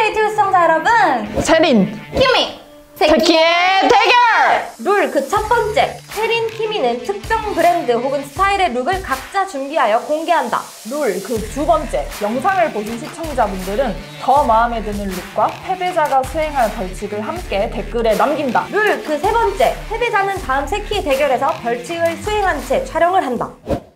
뷰티 시청자 여러분, 세린, 키미! 세키의 대결! 룰 그 첫 번째, 세린, 키미는 특정 브랜드 혹은 스타일의 룩을 각자 준비하여 공개한다. 룰 그 두 번째, 영상을 보신 시청자분들은 더 마음에 드는 룩과 패배자가 수행할 벌칙을 함께 댓글에 남긴다. 룰 그 세 번째, 패배자는 다음 세키 대결에서 벌칙을 수행한 채 촬영을 한다.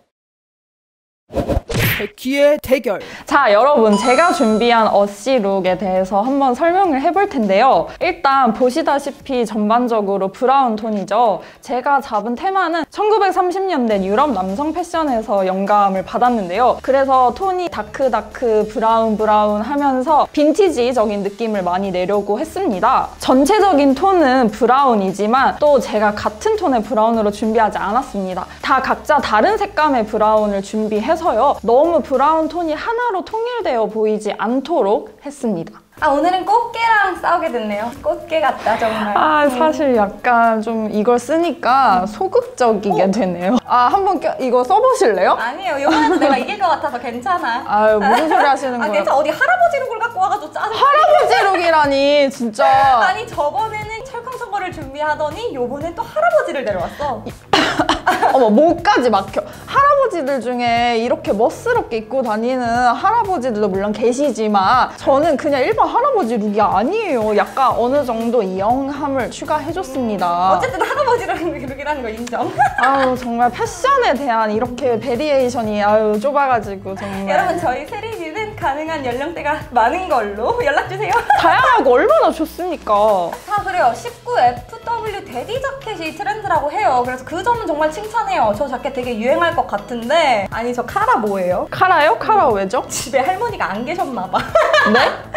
세키의 대결. 자, 여러분, 제가 준비한 어시 룩에 대해서 한번 설명을 해볼 텐데요. 일단 보시다시피 전반적으로 브라운 톤이죠. 제가 잡은 테마는 1930년대 유럽 남성 패션에서 영감을 받았는데요. 그래서 톤이 다크 브라운 하면서 빈티지적인 느낌을 많이 내려고 했습니다. 전체적인 톤은 브라운이지만 또 제가 같은 톤의 브라운으로 준비하지 않았습니다. 다 각자 다른 색감의 브라운을 준비해서요. 너무 브라운 톤이 하나로 통일되어 보이지 않도록 했습니다. 오늘은 꽃게랑 싸우게 됐네요. 꽃게 같다 정말. 사실 약간 좀 이걸 쓰니까 소극적이게 되네요. 한번 이거 써보실래요? 아니에요. 이번에도 내가 이길 것 같아서 괜찮아. 무슨 소리 하시는 거예요? 괜찮아. 어디 할아버지 룩을 갖고 와가지고 짜증나. 할아버지 룩이라니 진짜. 아니 저번에는 철컹성거를 준비하더니 요번엔 또 할아버지를 데려왔어. 어머, 목까지 막혀. 할아버지들 중에 이렇게 멋스럽게 입고 다니는 할아버지들도 물론 계시지만 저는 그냥 일반 할아버지 룩이 아니에요. 약간 어느 정도 이영함을 추가해줬습니다. 어쨌든 할아버지 룩이라는 거 인정. 정말 패션에 대한 이렇게 베리에이션이 좁아가지고 정말. 여러분, 저희 세린이는 가능한 연령대가 많은 걸로 연락주세요. 다양하고 얼마나 좋습니까? 그래요. 19FW 데디 자켓이 트렌드라고 해요. 그래서 그 점은 정말 칭찬해요. 저 자켓 되게 유행할 것 같은데. 아니, 저 카라 뭐예요? 카라요? 카라 왜죠? 집에 할머니가 안 계셨나 봐. 네?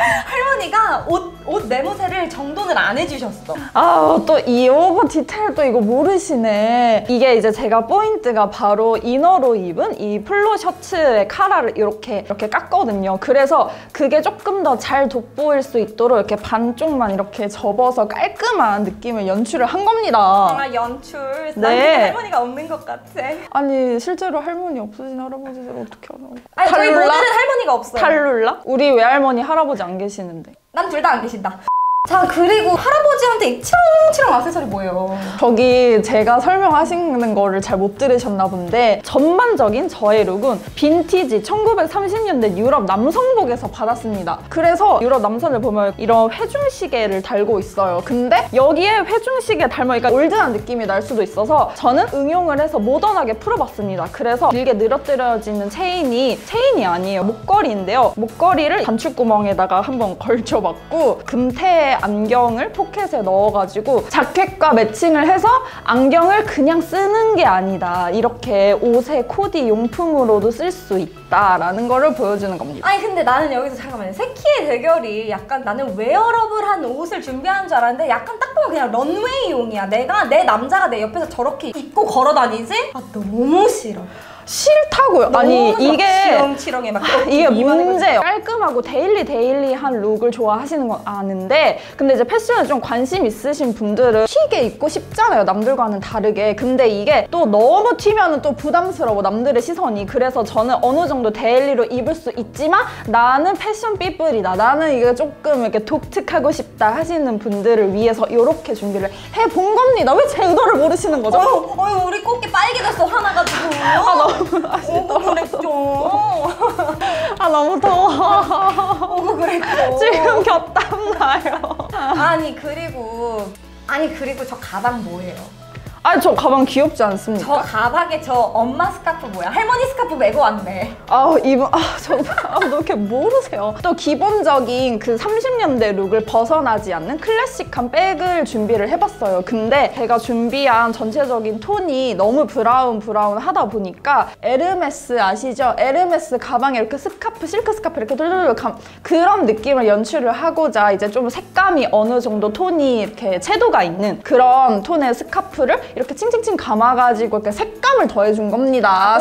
할머니가 옷 내무새를 정돈을 안 해주셨어. 또 이 오버 디테일 또 이거 모르시네. 이게 이제 제가 포인트가 바로 이너로 입은 이 플로 셔츠의 카라를 이렇게 깠거든요. 그래서 그게 조금 더 잘 돋보일 수 있도록 이렇게 반쪽만 이렇게 접어서 깔끔한 느낌을 연출을 한 겁니다. 연출. 네. 할머니가 없는 것 같아. 아니, 실제로 할머니 없으신 할아버지들 어떻게 알아? 아니, 저희 모델은 할머니가 없어요. 탈룰라? 우리 외할머니, 할아버지 안 계시는데. 난 둘 다 안 계신다. 자, 그리고 할아버지한테 이 치렁치렁 액세서리 뭐예요? 저기 제가 설명하시는 거를 잘 못 들으셨나 본데 전반적인 저의 룩은 빈티지 1930년대 유럽 남성복에서 받았습니다. 그래서 유럽 남성을 보면 이런 회중시계를 달고 있어요. 근데 여기에 회중시계 달머니까 올드한 느낌이 날 수도 있어서 저는 응용을 해서 모던하게 풀어봤습니다. 그래서 길게 늘어뜨려지는 체인이 아니에요. 목걸이인데요. 목걸이를 단추구멍에다가 한번 걸쳐봤고 금태 안경을 포켓에 넣어가지고 자켓과 매칭을 해서 안경을 그냥 쓰는 게 아니다. 이렇게 옷의 코디 용품으로도 쓸 수 있다라는 거를 보여주는 겁니다. 아니, 근데 나는 여기서 잠깐만요. 세키의 대결이 약간 나는 웨어러블한 옷을 준비하는 줄 알았는데 약간 딱 보면 그냥 런웨이용이야. 내 남자가 내 옆에서 저렇게 입고 걸어 다니지? 너무 싫어. 싫다고요. 아니, 이게 치렁치렁해 막 이게 문제예요. 깔끔하고 데일리한 룩을 좋아하시는 건 아는데 근데 이제 패션에 좀 관심 있으신 분들은 튀게 입고 싶잖아요. 남들과는 다르게. 근데 이게 또 너무 튀면은 또 부담스러워, 남들의 시선이. 그래서 저는 어느 정도 데일리로 입을 수 있지만 나는 패션 삐뿔이다, 나는 이게 조금 이렇게 독특하고 싶다 하시는 분들을 위해서 이렇게 준비를 해본 겁니다. 왜 제 의도를 모르시는 거죠? 우리 꽃게 빨개졌어, 화나가지고. 너무 그랬죠. 너무 더워. 그랬죠. 지금 곁땀 나요. 그리고 저 가방 뭐예요? 저 가방 귀엽지 않습니까? 저 가방에 저 엄마 스카프 뭐야? 할머니 스카프 메고 왔네. 너 이렇게 모르세요. 또 기본적인 그 30년대 룩을 벗어나지 않는 클래식한 백을 준비를 해봤어요. 근데 제가 준비한 전체적인 톤이 너무 브라운 하다 보니까 에르메스 아시죠? 에르메스 가방에 이렇게 실크 스카프 이렇게 그런 느낌을 연출을 하고자 이제 좀 색감이 어느 정도 톤이 이렇게 채도가 있는 그런 톤의 스카프를 이렇게 칭칭칭 감아가지고 이렇게 색감을 더해준 겁니다.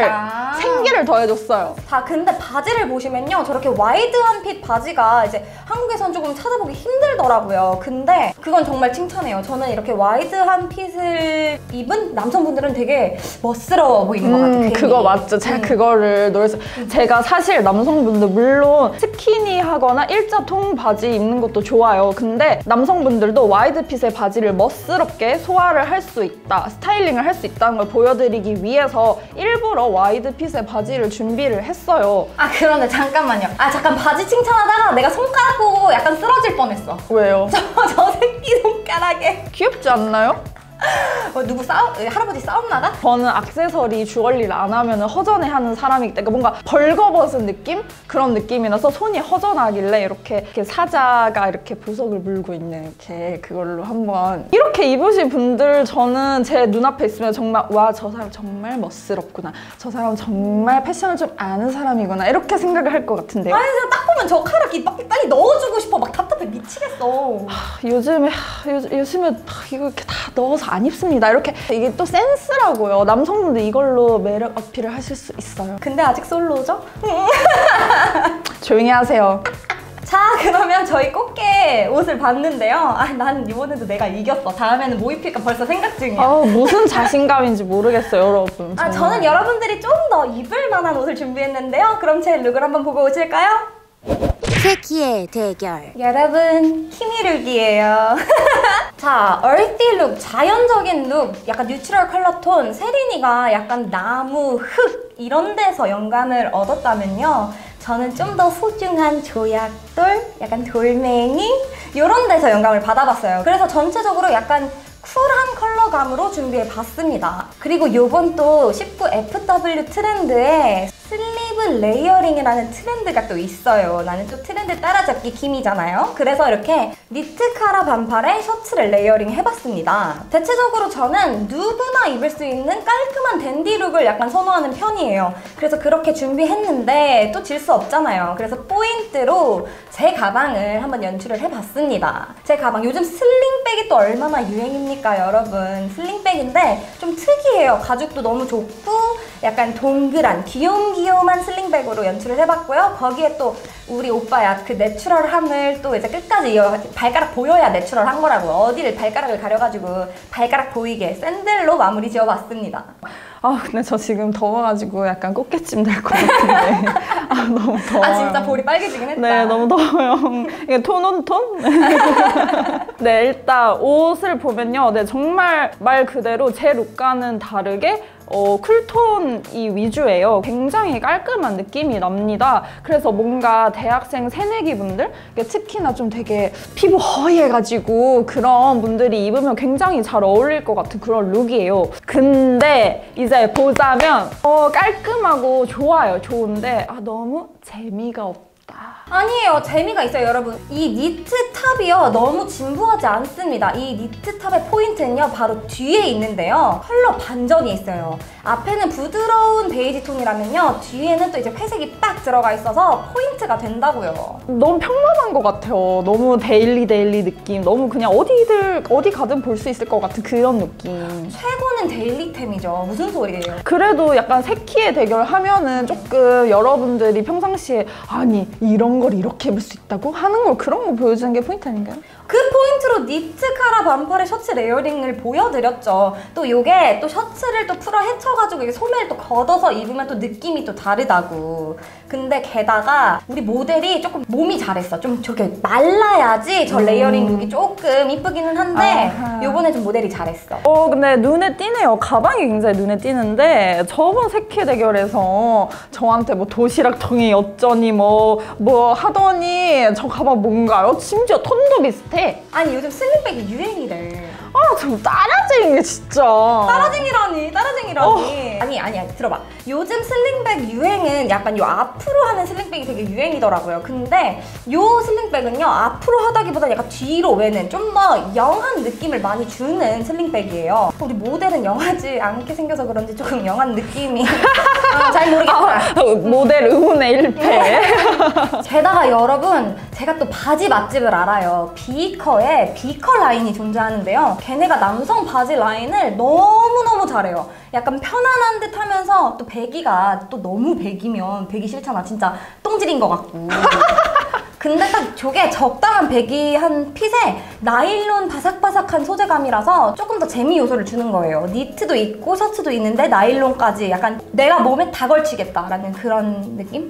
생기를 더해줬어요. 근데 바지를 보시면요, 저렇게 와이드한 핏 바지가 이제 한국에선 조금 찾아보기 힘들더라고요. 근데 그건 정말 칭찬해요. 저는 이렇게 와이드한 핏을 입은 남성분들은 되게 멋스러워 보이는 것 같아요. 그거 맞죠. 제가 그거를 노렸어요. 제가 사실 남성분들 물론 스키니하거나 일자통 바지 입는 것도 좋아요. 근데 남성분들도 와이드 핏의 바지를 멋스럽게 소화를 할 수 있다, 스타일링을 할 수 있다는 걸 보여드리기 위해서 일부러 와이드 핏의 바지를 준비를 했어요. 아 그런데 잠깐만요. 아 잠깐 바지 칭찬하다가 내가 손가락 보고 약간 쓰러질 뻔했어. 왜요? 저 새끼 손가락에 귀엽지 않나요? 누구 할아버지 싸움 나가? 저는 액세서리 주얼리를 안 하면 허전해하는 사람이기 때문에 뭔가 벌거벗은 느낌? 그런 느낌이라서 손이 허전하길래 이렇게 사자가 이렇게 보석을 물고 있는 이렇게 그걸로 한번 이렇게 입으신 분들 저는 제 눈앞에 있으면 정말 와 저 사람 정말 멋스럽구나, 저 사람 정말 패션을 좀 아는 사람이구나 이렇게 생각을 할 것 같은데요. 아니 그냥 딱 보면 저 카락 빨리 넣어주고 싶어. 막 답답해 미치겠어. 요즘에 이거 이렇게 다 넣어서 안 입습니다. 이렇게 이게 또 센스라고요. 남성분들 이걸로 매력 어필을 하실 수 있어요. 근데 아직 솔로죠? 조용히 하세요. 자 그러면 저희 꽃게 옷을 봤는데요. 아 나는 이번에도 내가 이겼어. 다음에는 뭐 입힐까 벌써 생각 중이야. 무슨 자신감인지 모르겠어요, 여러분. 아 저는 여러분들이 좀 더 입을 만한 옷을 준비했는데요. 그럼 제 룩을 한번 보고 오실까요? 세키의 대결. 여러분 키미룩이에요. 자, 얼티 룩, 자연적인 룩, 약간 뉴트럴 컬러 톤, 세린이가 약간 나무, 흙 이런 데서 영감을 얻었다면요. 저는 좀 더 소중한 조약돌, 약간 돌멩이 이런 데서 영감을 받아봤어요. 그래서 전체적으로 약간 쿨한 컬러감으로 준비해봤습니다. 그리고 요번 또 19FW 트렌드에 슬리브 레이어링이라는 트렌드가 또 있어요. 나는 또 트렌드 따라잡기 김이잖아요. 그래서 이렇게 니트 카라 반팔에 셔츠를 레이어링 해봤습니다. 대체적으로 저는 누구나 입을 수 있는 깔끔한 댄디 룩을 약간 선호하는 편이에요. 그래서 그렇게 준비했는데 또 질 수 없잖아요. 그래서 포인트로 제 가방을 한번 연출을 해봤습니다. 제 가방, 요즘 슬링백이 또 얼마나 유행입니까 여러분. 슬링백인데 좀 특이해요. 가죽도 너무 좋고 약간 동그란 귀염귀염한 슬링백으로 연출을 해봤고요. 거기에 또 우리 오빠야 그 내추럴함을 또 이제 끝까지 발가락 보여야 내추럴한 거라고. 어디를 발가락을 가려가지고 발가락 보이게 샌들로 마무리 지어봤습니다. 근데 저 지금 더워가지고 약간 꽃게찜 될 것 같은데. 너무 더워요. 아 진짜 볼이 빨개지긴 했다. 네, 너무 더워요. 이게 톤온톤? 네, 일단 옷을 보면요. 네, 정말 말 그대로 제 룩과는 다르게 쿨톤이 위주예요. 굉장히 깔끔한 느낌이 납니다. 그래서 뭔가 대학생 새내기 분들, 특히나 좀 되게 피부 허해가지고 그런 분들이 입으면 굉장히 잘 어울릴 것 같은 그런 룩이에요. 근데 이제 보자면 깔끔하고 좋아요. 좋은데 너무 재미가 없다. 아니에요. 재미가 있어요, 여러분. 이 니트 탑이요. 너무 진부하지 않습니다. 이 니트 탑의 포인트는요. 바로 뒤에 있는데요. 컬러 반전이 있어요. 앞에는 부드러운 베이지 톤이라면요. 뒤에는 또 이제 회색이 빡 들어가 있어서 포인트가 된다고요. 너무 평범한 것 같아요. 너무 데일리 느낌. 너무 그냥 어디 가든 볼 수 있을 것 같은 그런 느낌. 최고는 데일리템이죠. 무슨 소리예요? 그래도 약간 세키의 대결 하면은 조금 여러분들이 평상시에 아니 이런 걸 이렇게 입을 수 있다고 하는 걸 그런 거 보여주는 게 포인트 아닌가요? 그 포인트로 니트 카라 반팔에 셔츠 레이어링을 보여드렸죠. 또 요게 또 셔츠를 또 풀어 헤쳐가지고 이게 소매를 또 걷어서 입으면 또 느낌이 또 다르다고. 근데 게다가 우리 모델이 조금 몸이 잘했어. 좀 저렇게 말라야지 저 레이어링 룩이 조금 이쁘기는 한데 요번에 좀 모델이 잘했어. 근데 눈에 띄네요. 가방이 굉장히 눈에 띄는데 저번 세키 대결에서 저한테 뭐 도시락통이 어쩌니 뭐 하더니 저 가방 뭔가요? 심지어 톤도 비슷해. 아니 요즘 슬링백이 유행이래. 좀 따라쟁이 진짜. 따라쟁이라니. 아니 들어봐. 요즘 슬링백 유행은 약간 요 앞으로 하는 슬링백이 되게 유행이더라고요. 근데 요 슬링백은요 앞으로 하다기보다 약간 뒤로 외는 좀 더 영한 느낌을 많이 주는 슬링백이에요. 우리 모델은 영하지 않게 생겨서 그런지 조금 영한 느낌이 잘 모르겠다. 모델 의문의 1패. 게다가 여러분 제가 또 바지 맛집을 알아요. 비커에 비커 라인이 존재하는데요. 걔네가 남성 바지 라인을 너무너무 잘해요. 약간 편안한 듯 하면서 또 배기가 또 너무 배기면 배기 싫잖아. 진짜 똥질인 것 같고. 근데 딱 저게 적당한 배기한 핏에 나일론 바삭바삭한 소재감이라서 조금 더 재미 요소를 주는 거예요. 니트도 있고 셔츠도 있는데 나일론까지 약간 내가 몸에 다 걸치겠다라는 그런 느낌?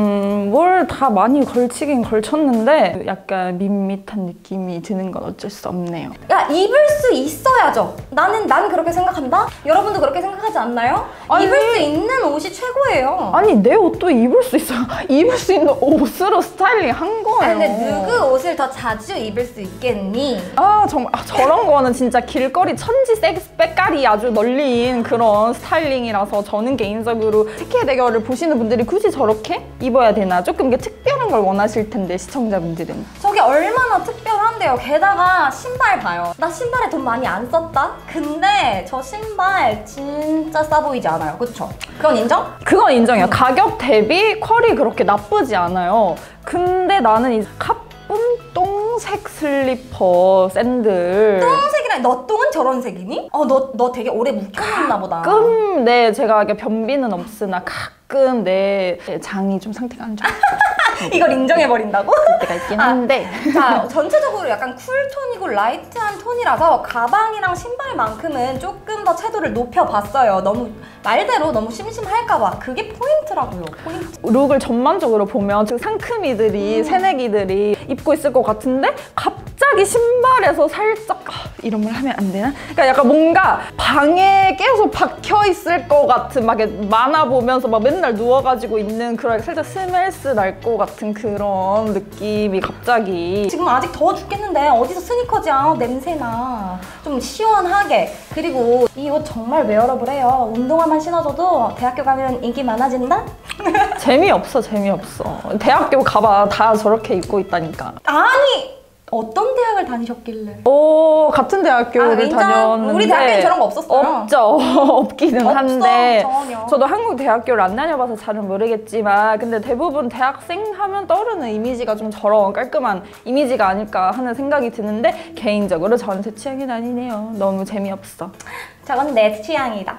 뭘 다 많이 걸치긴 걸쳤는데 약간 밋밋한 느낌이 드는 건 어쩔 수 없네요. 야, 입을 수 있어야죠. 나는 그렇게 생각한다? 여러분도 그렇게 생각하지 않나요? 아니, 입을 수 있는 옷이 최고예요. 아니 내 옷도 입을 수 있어요. 입을 수 있는 옷으로 스타일링 한 거예요. 아니, 근데 누구 옷을 더 자주 입을 수 있겠니? 정말 저런 거는 진짜 길거리 천지 빽깔이 아주 널린 그런 스타일링이라서 저는 개인적으로 스키의 대결을 보시는 분들이 굳이 저렇게 입어야 되나 조금 이게 특별한 걸 원하실 텐데 시청자분들은 저게 얼마나 특별한데요. 게다가 신발 봐요. 나 신발에 돈 많이 안 썼다? 근데 저 신발 진짜 싸 보이지 않아요. 그쵸? 그건 인정? 그건 인정해요. 가격 대비 퀄이 그렇게 나쁘지 않아요. 근데 나는 이 가쁜 똥색 슬리퍼 샌들 똥색이랑 너 똥은 저런 색이니? 너 되게 오래 묵혀놨나 보다. 가끔 제가 이게 변비는 없으나 가끔 내 장이 좀 상태가 안 좋아. 이걸 인정해버린다고? 그럴 때가 있긴 한데 자, 전체적으로 약간 쿨톤이고 라이트한 톤이라서 가방이랑 신발만큼은 조금 더 채도를 높여봤어요. 말대로 너무 심심할까봐. 그게 포인트라고요, 포인트. 룩을 전반적으로 보면 그 상큼이들이 새내기들이 입고 있을 것 같은데 갑자기 신발에서 살짝 이런 말 하면 안 되나? 그러니까 약간 뭔가 방에 계속 박혀 있을 것 같은 막 만화 보면서 막 맨날 누워가지고 있는 그런 살짝 스멜스 날 것 같은 그런 느낌이 갑자기 지금 아직 더워 죽겠는데 어디서 스니커즈야? 냄새나. 좀 시원하게. 그리고 이 옷 정말 웨어러블해요. 운동화만 신어줘도 대학교 가면 인기 많아진다? 재미없어. 대학교 가봐 다 저렇게 입고 있다니까. 아니! 어떤 대학을 다니셨길래? 같은 대학교를 인정? 다녔는데 우리 대학교에 저런 거 없었어요. 없죠. 없기는 없어, 한데 전혀. 저도 한국 대학교를 안 다녀봐서 잘은 모르겠지만 근데 대부분 대학생 하면 떠오르는 이미지가 좀 저런 깔끔한 이미지가 아닐까 하는 생각이 드는데 개인적으로 저는 제 취향이 아니네요. 너무 재미없어. 저건 내 취향이다.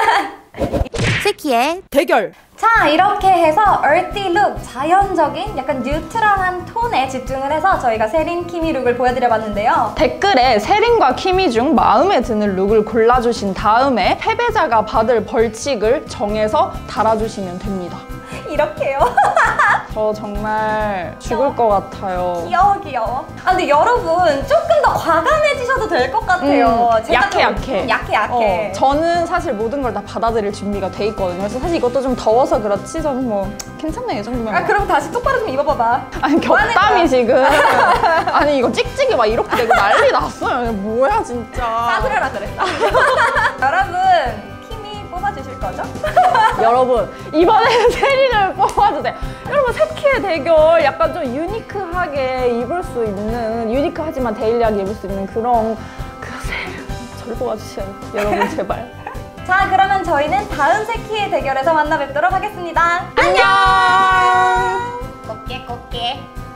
세키의 대결! 자, 이렇게 해서 earthy 룩, 자연적인 약간 뉴트럴한 톤에 집중을 해서 저희가 세린, 키미 룩을 보여드려봤는데요. 댓글에 세린과 키미 중 마음에 드는 룩을 골라주신 다음에 패배자가 받을 벌칙을 정해서 달아주시면 됩니다. 이렇게요. 저 정말 죽을 것 같아요. 귀여워. 근데 여러분 조금 더 과감해지셔도 될 것 같아요. 제가 좀 약해. 저는 사실 모든 걸 다 받아들일 준비가 돼 있거든요. 그래서 사실 이것도 좀 더워서 그렇지 저는 뭐 괜찮네 이 정도면. 그럼 다시 똑바로 좀 입어봐봐. 아니 겹땀이 지금. 아니 이거 찍찍이 막 이렇게 되고 난리 났어요. 뭐야 진짜. 싸들어라 그랬다. 여러분 키미 뽑아주실 거죠? 여러분 이번에는 세린을 뽑아주세요. 여러분 세키의 대결 약간 좀 유니크하게 입을 수 있는 유니크하지만 데일리하게 입을 수 있는 그런 세린 저를 뽑아주세요. 여러분 제발. 자, 그러면 저희는 다음 세키의 대결에서 만나 뵙도록 하겠습니다. 안녕. 꽃게.